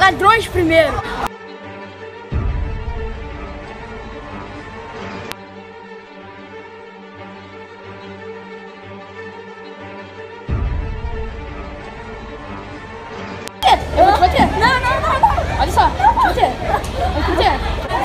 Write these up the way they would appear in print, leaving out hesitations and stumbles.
ladrões primeiro. Eu vou te bater. Não. Olha só, vou te bater. Vou te bater.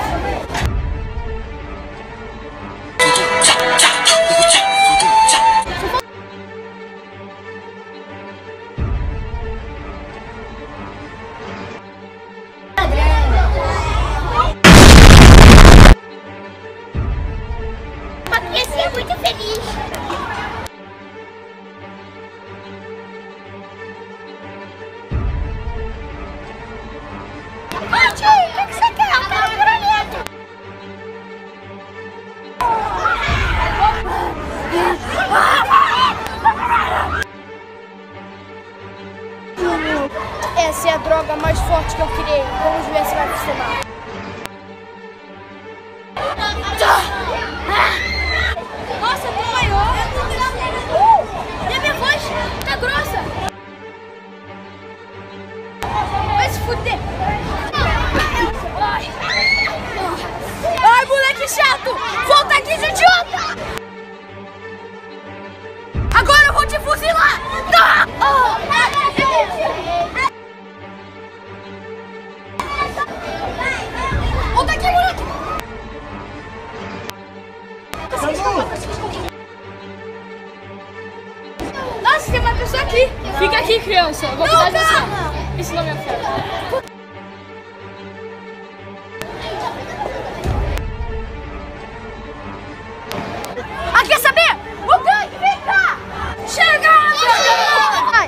Esse é muito feliz. Ô tio, o que você quer? Eu quero um granito. Essa é a droga mais forte que eu criei. Vamos ver se vai funcionar. Nossa, tô maior. E a minha voz tá grossa. Vai se fuder. Ai, moleque chato. Volta aqui, seu idiota. Agora eu vou te fuzilar. Volta aqui, moleque. Nossa, tem uma pessoa aqui. Fica aqui, criança. Eu vou cuidar de você. Isso não me afeta. Ah, quer saber? O gangue vem cá. Chega! Vai.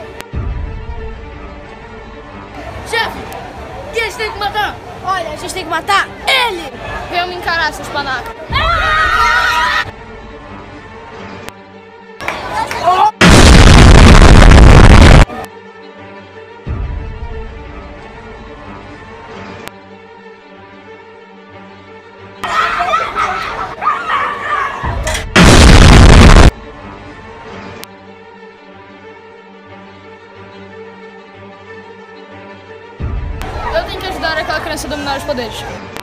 Chefe, quem a gente tem que matar? Olha, a gente tem que matar ele. Venham me encarar, seus panacas. Eu tenho que ajudar aquela criança a dominar os poderes.